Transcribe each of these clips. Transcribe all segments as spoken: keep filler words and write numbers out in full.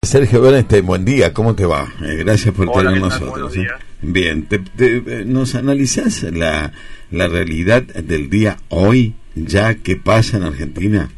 Sergio Bernstein, buen día, ¿cómo te va? Eh, gracias por Hola, tener ¿qué tal? nosotros. Buenos ¿eh? días. Bien, te, te, ¿nos analizás la, la realidad del día hoy, ya que pasa en Argentina?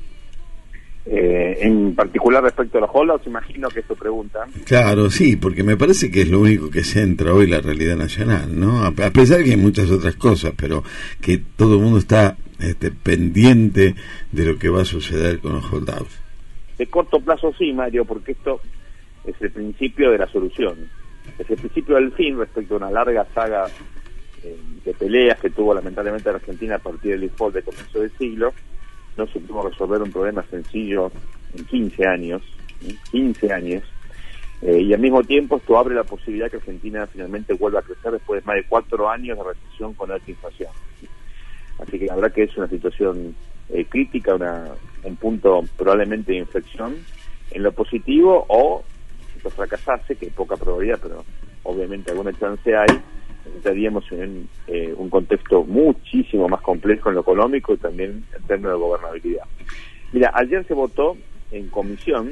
Eh, en particular respecto a los holdouts, imagino que es tu pregunta. Claro, sí, porque me parece que es lo único que centra hoy la realidad nacional, ¿no? A, a pesar de que hay muchas otras cosas, pero que todo el mundo está este, pendiente de lo que va a suceder con los holdouts. De corto plazo sí, Mario, porque esto es el principio de la solución. Es el principio del fin respecto a una larga saga eh, de peleas que tuvo lamentablemente la Argentina a partir del default de comienzo del siglo. No supimos resolver un problema sencillo en quince años, ¿sí? quince años, eh, y al mismo tiempo esto abre la posibilidad que Argentina finalmente vuelva a crecer después de más de cuatro años de recesión con alta inflación. ¿Sí? Así que la verdad que es una situación eh, crítica, una, un punto probablemente de inflexión en lo positivo, o si esto fracasase, que hay poca probabilidad, pero obviamente alguna chance hay, entraríamos en eh, un contexto muchísimo más complejo en lo económico y también en términos de gobernabilidad. Mira, ayer se votó en comisión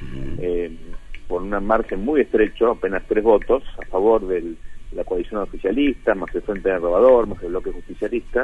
eh, por un margen muy estrecho, apenas tres votos, a favor de la coalición oficialista, más el Frente Renovador, más el bloque justicialista,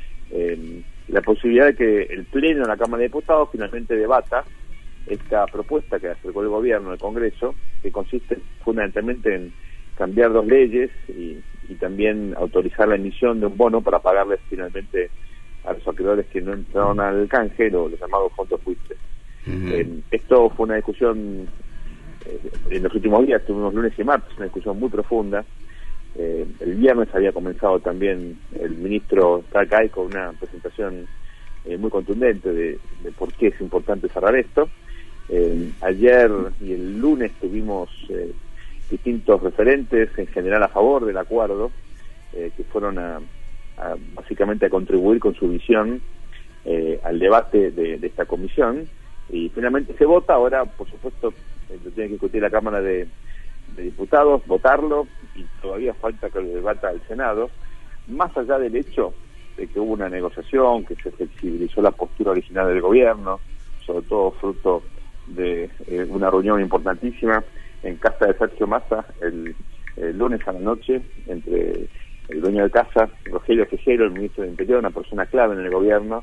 eh, la posibilidad de que el Pleno de la Cámara de Diputados finalmente debata esta propuesta que acercó el gobierno al Congreso, que consiste fundamentalmente en cambiar dos leyes y, y también autorizar la emisión de un bono para pagarles finalmente a los acreedores que no entraron al canje, los, los llamados fondos buitres. Uh-huh. eh, esto fue una discusión eh, en los últimos días, tuvimos lunes y martes, una discusión muy profunda. Eh, el viernes había comenzado también el ministro Takay con una presentación eh, muy contundente de, de por qué es importante cerrar esto. Eh, ayer y el lunes tuvimos eh, distintos referentes en general a favor del acuerdo, eh, que fueron a, a básicamente a contribuir con su visión eh, al debate de, de esta comisión, y finalmente se vota. Ahora, por supuesto, eh, lo tiene que discutir la Cámara de, de Diputados, votarlo, y todavía falta que lo debata el Senado, más allá del hecho de que hubo una negociación, que se flexibilizó la postura original del gobierno, sobre todo fruto de eh, una reunión importantísima en casa de Sergio Massa el, el lunes a la noche, entre el dueño de casa, Rogelio Fejero, el ministro del Interior, una persona clave en el gobierno,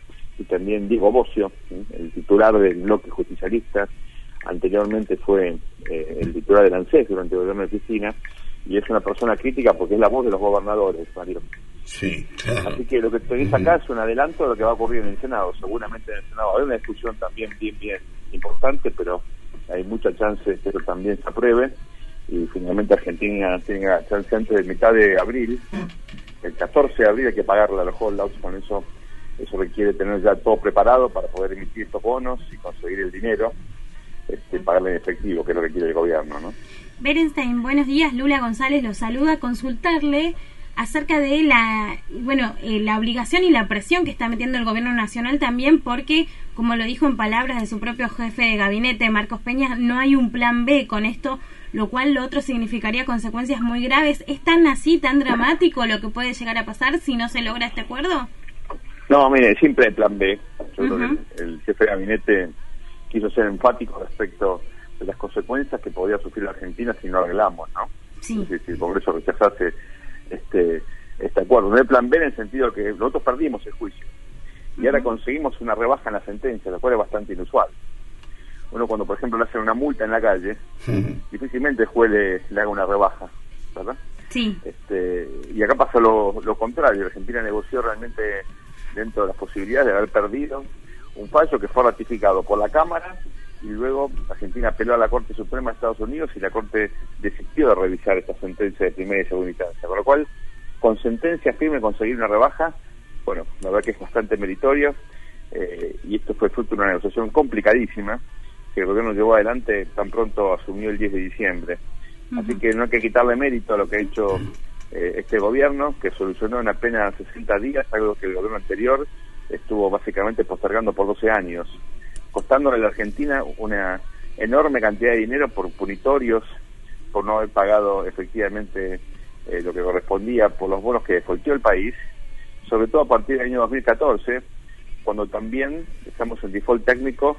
y también Diego Bocio, ¿sí? el titular del bloque justicialista, anteriormente fue eh, el titular del ANSES durante el gobierno de Cristina, y es una persona crítica porque es la voz de los gobernadores, Mario. Sí, claro. Así que lo que tenéis acá es un adelanto de lo que va a ocurrir en el Senado. Seguramente en el Senado hay una discusión también bien, bien importante, pero hay mucha chance de que eso también se apruebe, y finalmente Argentina tenga chance antes de mitad de abril. El catorce de abril hay que pagarle a los holdouts. Con eso eso requiere tener ya todo preparado para poder emitir estos bonos y conseguir el dinero, este, pagarle en efectivo, que es lo que quiere el gobierno, ¿no? Bernstein, buenos días. Lula González lo saluda. Consultarle acerca de la bueno eh, la obligación y la presión que está metiendo el gobierno nacional también, porque, como lo dijo en palabras de su propio jefe de gabinete, Marcos Peña, no hay un plan B con esto, lo cual lo otro significaría consecuencias muy graves. ¿Es tan así, tan dramático lo que puede llegar a pasar si no se logra este acuerdo? No, mire, siempre hay plan B. Yo uh-huh. creo que el, el jefe de gabinete quiso ser enfático respecto de las consecuencias que podría sufrir la Argentina si no arreglamos, ¿no? Sí. Es decir, si el Congreso rechazase este este acuerdo. No hay plan B en el sentido que nosotros perdimos el juicio y uh-huh. ahora conseguimos una rebaja en la sentencia, lo cual es bastante inusual. Uno, cuando por ejemplo le hacen una multa en la calle, uh-huh. difícilmente el juez le, le haga una rebaja, ¿verdad? Sí. Este, y acá pasa lo, lo contrario. Argentina negoció realmente dentro de las posibilidades de haber perdido un fallo que fue ratificado por la Cámara, y luego Argentina apeló a la Corte Suprema de Estados Unidos y la Corte desistió de revisar esta sentencia de primera y segunda instancia, con lo cual, con sentencia firme, conseguir una rebaja, bueno, la verdad que es bastante meritorio, eh, y esto fue fruto de una negociación complicadísima que el gobierno llevó adelante tan pronto asumió el diez de diciembre. Uh-huh. Así que no hay que quitarle mérito a lo que ha hecho eh, este gobierno, que solucionó en apenas sesenta días algo que el gobierno anterior estuvo básicamente postergando por doce años, costándole a la Argentina una enorme cantidad de dinero por punitorios, por no haber pagado efectivamente eh, lo que correspondía por los bonos que defaultó el país, sobre todo a partir del año dos mil catorce, cuando también estamos en default técnico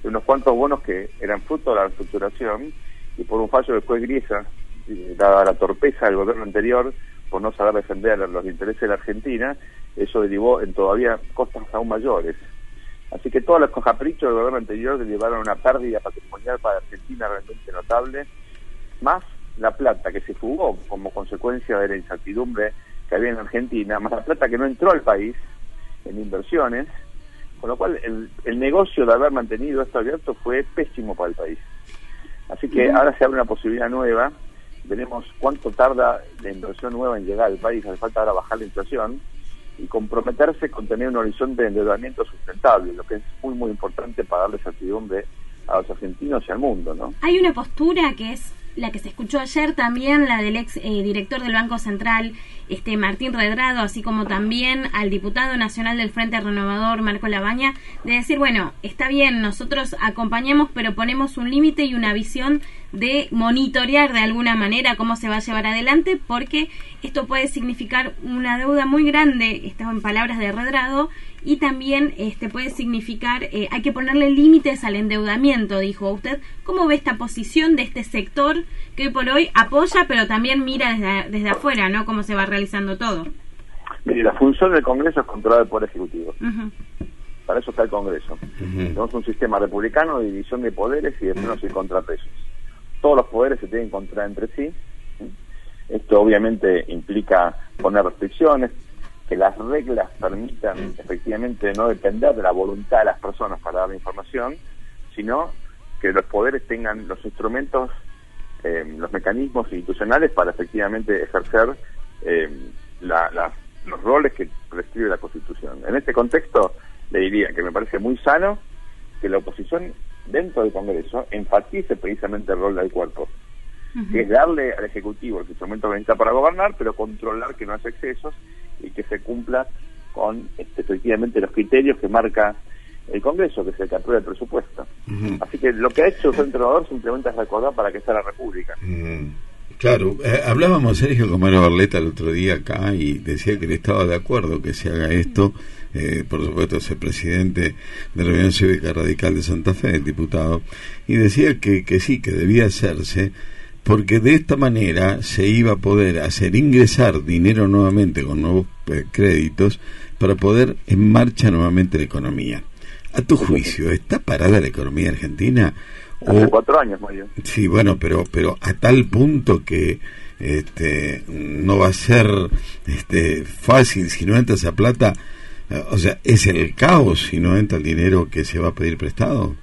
de unos cuantos bonos que eran fruto de la reestructuración, y por un fallo del juez Griesa, dada la torpeza del gobierno anterior por no saber defender los intereses de la Argentina, eso derivó en todavía costas aún mayores. Así que todos los caprichos del gobierno anterior derivaron una pérdida patrimonial para Argentina realmente notable, más la plata que se fugó como consecuencia de la incertidumbre que había en Argentina, más la plata que no entró al país en inversiones, con lo cual el, el negocio de haber mantenido esto abierto fue pésimo para el país. Así que ahora se abre una posibilidad nueva, veremos cuánto tarda la inversión nueva en llegar al país, hace falta ahora bajar la inflación y comprometerse con tener un horizonte de endeudamiento sustentable, lo que es muy muy importante para darle certidumbre a los argentinos y al mundo, ¿no? Hay una postura que es la que se escuchó ayer también, la del ex eh, director del Banco Central, este Martín Redrado, así como también al diputado nacional del Frente Renovador, Marco Labaña, de decir, bueno, está bien, nosotros acompañamos, pero ponemos un límite y una visión de monitorear de alguna manera cómo se va a llevar adelante, porque esto puede significar una deuda muy grande, esto en palabras de Redrado, y también este puede significar, eh, hay que ponerle límites al endeudamiento, dijo usted. ¿Cómo ve esta posición de este sector que hoy por hoy apoya, pero también mira desde, desde afuera, ¿no? Cómo se va realizando todo. Mire, la función del Congreso es controlar el Poder Ejecutivo. Uh-huh. Para eso está el Congreso. Uh-huh. Tenemos un sistema republicano de división de poderes y de frenos y contrapesos. Todos los poderes se tienen que encontrar entre sí. Esto obviamente implica poner restricciones, que las reglas permitan efectivamente no depender de la voluntad de las personas para dar la información, sino que los poderes tengan los instrumentos, eh, los mecanismos institucionales para efectivamente ejercer eh, la, la, los roles que prescribe la Constitución. En este contexto le diría que me parece muy sano que la oposición dentro del Congreso enfatice precisamente el rol del cuerpo, uh-huh. que es darle al Ejecutivo el instrumento que necesita para gobernar, pero controlar que no haya excesos y que se cumpla con este, efectivamente los criterios que marca el Congreso, que es el que aprueba el presupuesto. Uh-huh. Así que lo que ha hecho el entrenador simplemente es recordar para qué está la República. Uh-huh. Claro, eh, hablábamos, Sergio, con Mario Barletta el otro día acá y decía que él estaba de acuerdo que se haga esto. Eh, por supuesto es el presidente de la Unión Cívica Radical de Santa Fe, el diputado, y decía que, que sí, que debía hacerse, porque de esta manera se iba a poder hacer ingresar dinero nuevamente con nuevos eh, créditos para poder en marcha nuevamente la economía. A tu juicio, ¿está parada la economía argentina? Hace o, cuatro años, Mario. Sí, bueno, pero pero a tal punto que este no va a ser este fácil si no entra esa plata, o sea, ¿es el caos si no entra el dinero que se va a pedir prestado?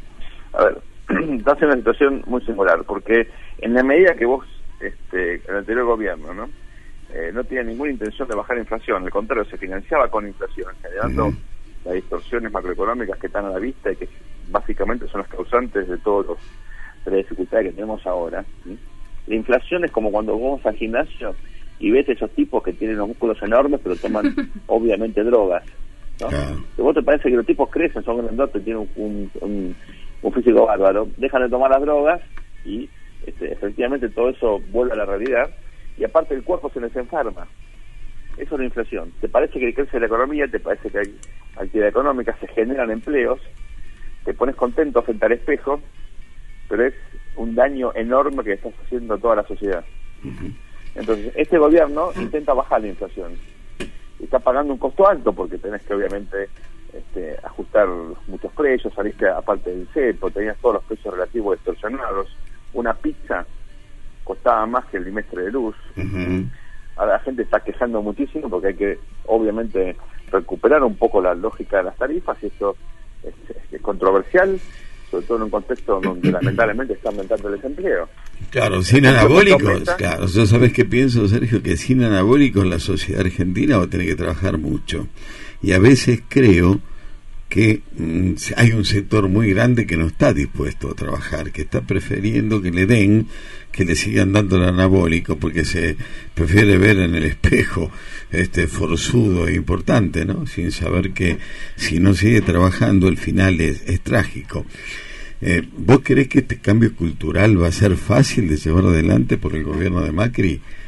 A ver, estás en una situación muy singular, porque en la medida que vos, este, el anterior gobierno, ¿no? Eh, no tenía ninguna intención de bajar la inflación, al contrario, se financiaba con inflación, generando uh-huh. las distorsiones macroeconómicas que están a la vista y que básicamente son las causantes de todos los de las dificultades que tenemos ahora, ¿sí? La inflación es como cuando vos vas al gimnasio y ves esos tipos que tienen los músculos enormes pero toman obviamente drogas, ¿no? Claro. Si vos te parece que los tipos crecen, son grandotes, tienen un, un, un físico bárbaro, dejan de tomar las drogas y este, efectivamente todo eso vuelve a la realidad y aparte el cuerpo se les enferma. Eso es la inflación. Te parece que crece la economía, te parece que hay actividad económica, se generan empleos, te pones contento frente al espejo, pero es un daño enorme que estás haciendo a toda la sociedad. Uh-huh. Entonces, este gobierno intenta bajar la inflación. Está pagando un costo alto porque tenés que obviamente este, ajustar muchos precios, saliste aparte del cepo, tenías todos los precios relativos distorsionados. Una pizza costaba más que el bimestre de luz. Uh-huh. Ahora la gente está quejando muchísimo porque hay que obviamente recuperar un poco la lógica de las tarifas y esto es, es, es controversial, sobre todo en un contexto donde lamentablemente está aumentando el desempleo. Claro, sin anabólicos, claro, yo sabes qué pienso, Sergio, que sin anabólicos la sociedad argentina va a tener que trabajar mucho. Y a veces creo que mmm, hay un sector muy grande que no está dispuesto a trabajar, que está prefiriendo que le den, que le sigan dando el anabólico, porque se prefiere ver en el espejo este forzudo e importante, ¿no? Sin saber que si no sigue trabajando el final es, es trágico. Eh, ¿Vos creés que este cambio cultural va a ser fácil de llevar adelante por el gobierno de Macri?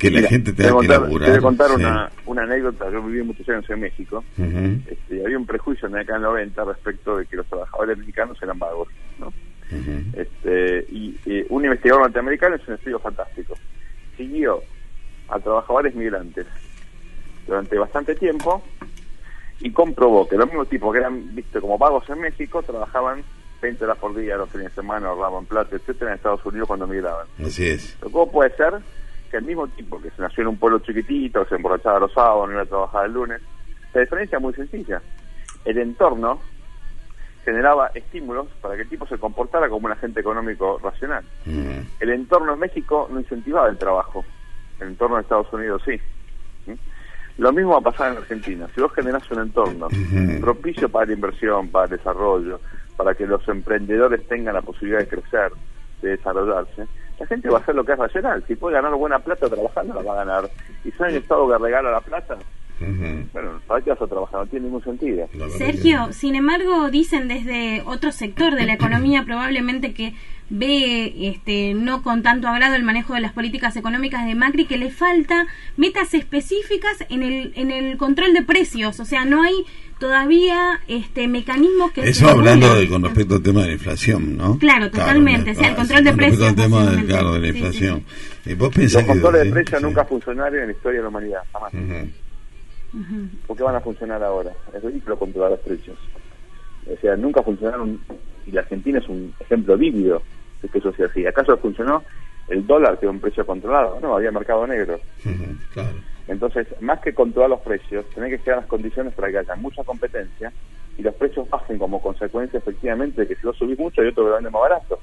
que la Mira, gente tenga que contar, laburar. Te voy a contar sí. una, una anécdota. Yo viví muchos años en México. Uh-huh. Este, y había un prejuicio en la década del noventa respecto de que los trabajadores mexicanos eran vagos, ¿no? Uh-huh. Este, y eh, un investigador norteamericano es un estudio fantástico. Siguió a trabajadores migrantes durante bastante tiempo y comprobó que los mismos tipos que eran vistos como vagos en México trabajaban veinte horas por día, los fines de semana, ahorraban plata, etcétera, en Estados Unidos cuando migraban. Así es. ¿Cómo puede ser que el mismo tipo que se nació en un pueblo chiquitito, que se emborrachaba los sábados, no iba a trabajar el lunes? La diferencia es muy sencilla. El entorno generaba estímulos para que el tipo se comportara como un agente económico racional. Mm. El entorno en México no incentivaba el trabajo. El entorno de Estados Unidos sí. ¿Mm? Lo mismo va a pasar en Argentina. Si vos generás un entorno mm. propicio para la inversión, para el desarrollo, para que los emprendedores tengan la posibilidad de crecer, de desarrollarse, la gente va a hacer lo que es racional. Si puede ganar buena plata trabajando, la va a ganar. Y si hay un Estado que regala la plata, uh-huh. bueno, ¿para qué vas a trabajar? No tiene ningún sentido. Sergio, sin embargo, dicen desde otro sector de la economía, probablemente que ve este no con tanto agrado el manejo de las políticas económicas de Macri, que le falta metas específicas en el en el control de precios. O sea, no hay todavía este mecanismos que eso hablando de, con respecto al tema de la inflación, ¿no? Claro, totalmente, claro, o sea, el control de precios. Con respecto al tema del, claro, de la inflación. Sí, sí. ¿Y vos pensás los controles que, de precios sí. nunca funcionaron en la historia de la humanidad, jamás. Uh-huh. Uh-huh. ¿Por qué van a funcionar ahora? Es ridículo controlar los precios. O sea, nunca funcionaron, y la Argentina es un ejemplo vívido de que eso sea así. ¿Acaso funcionó el dólar que era un precio controlado? No, había mercado negro. Uh-huh, claro. Entonces, más que controlar los precios, tenés que crear las condiciones para que haya mucha competencia y los precios bajen como consecuencia efectivamente de que si vos subís mucho, yo te lo vendo más barato.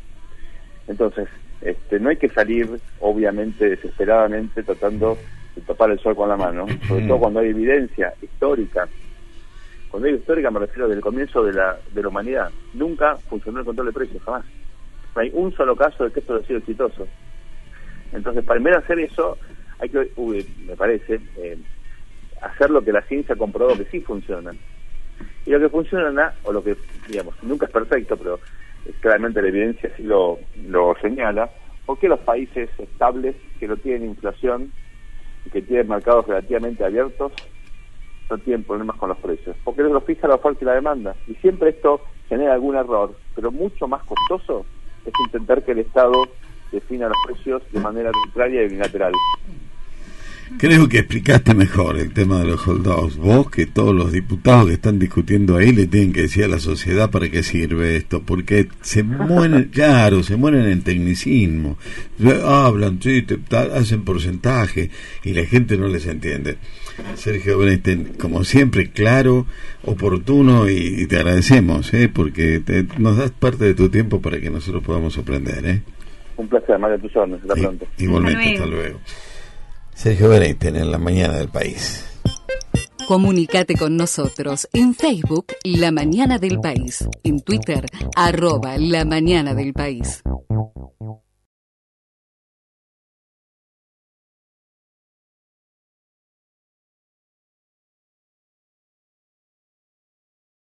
Entonces, este, no hay que salir, obviamente, desesperadamente tratando de tapar el sol con la mano, sobre todo cuando hay evidencia histórica. Cuando hay histórica me refiero del comienzo de la, de la humanidad. Nunca funcionó el control de precios, jamás. No hay un solo caso de que esto haya sido exitoso. Entonces, para en vez de hacer eso, hay que, uy, me parece, eh, hacer lo que la ciencia ha comprobado que sí funciona. Y lo que funciona, o lo que, digamos, nunca es perfecto, pero eh, claramente la evidencia sí lo, lo señala, porque los países estables, que no tienen inflación y que tienen mercados relativamente abiertos, no tienen problemas con los precios. Porque eso lo fija la oferta y la demanda. Y siempre esto genera algún error, pero mucho más costoso es intentar que el Estado defina los precios de manera arbitraria y unilateral. Creo que explicaste mejor el tema de los holdouts. Vos, que todos los diputados que están discutiendo ahí le tienen que decir a la sociedad para qué sirve esto, porque se mueren, claro, se mueren en tecnicismo. Hablan, sí, te, hacen porcentaje y la gente no les entiende. Sergio Bernstein, como siempre, claro, oportuno y, y te agradecemos, ¿eh? porque te, nos das parte de tu tiempo para que nosotros podamos aprender. ¿eh? Un placer, María Tuzones. Hasta pronto. Igualmente, hasta luego. Hasta luego. Sergio Bernstein en La Mañana del País. Comunicate con nosotros en Facebook La Mañana del País, en Twitter arroba La Mañana del País.